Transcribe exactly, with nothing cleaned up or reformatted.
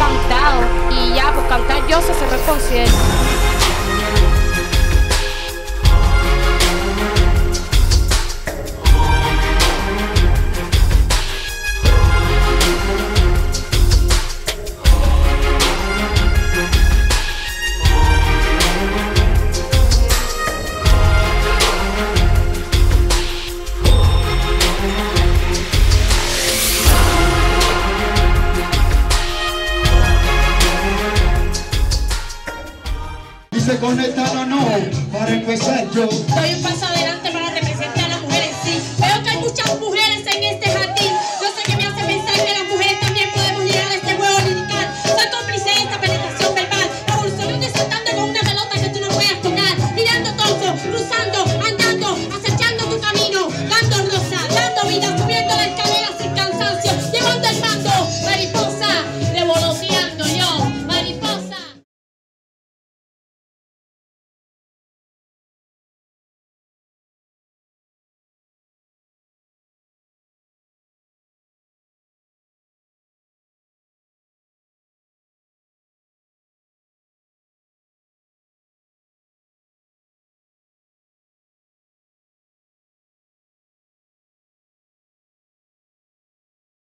cantado y ya por cantar yo se cerró el concierto. Se conectan o no, para empezar yo doy un paso adelante para representar a las mujeres, sí. Veo que hay muchas mujeres